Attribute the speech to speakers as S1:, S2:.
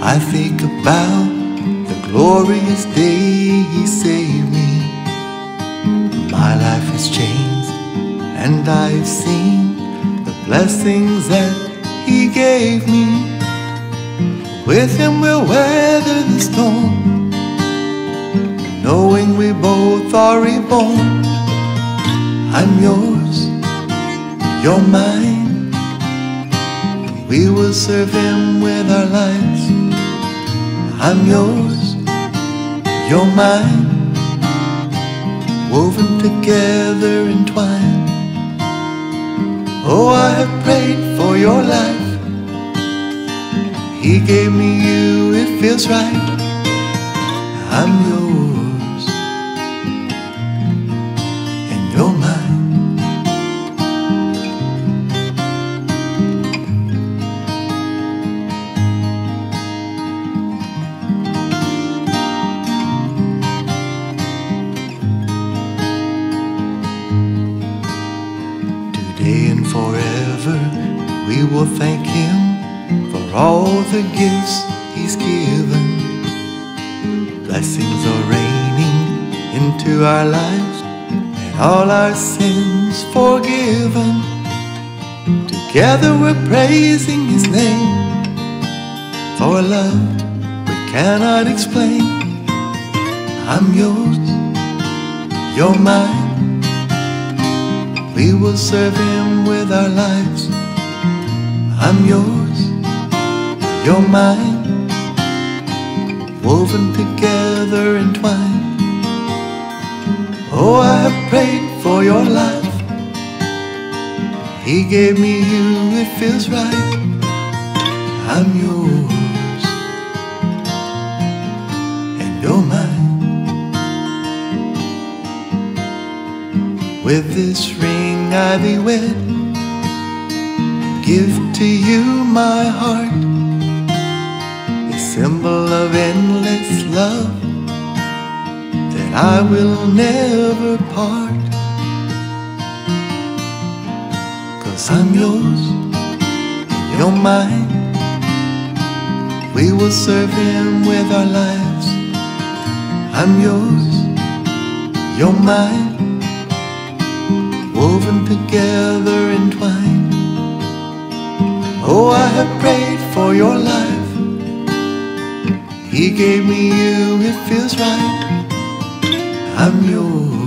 S1: I think about the glorious day He saved me. My life has changed, and I've seen the blessings that He gave me. With Him we'll weather the storm, knowing we both are reborn. I'm yours, you're mine. We will serve Him with our lives. I'm yours, you're mine, woven together, entwined. Oh, I have prayed for your life. He gave me you, it feels right. I'm yours, and you're mine. Today and forever we will thank Him for all the gifts He's given. Blessings are raining into our lives, and all our sins forgiven. Together we're praising His name for a love we cannot explain. I'm yours, you're mine. We will serve Him with our lives. I'm yours, you're mine, woven together, entwined. Oh, I have prayed for your life. He gave me you, it feels right. I'm yours, and you're mine. With this ring I thee wed, give to you my heart, a symbol of endless love that I will never part. 'Cause I'm yours, you're mine. We will serve Him with our lives. I'm yours, you're mine, woven together, entwined. Oh, I have prayed for your life. He gave me you, it feels right. I'm yours.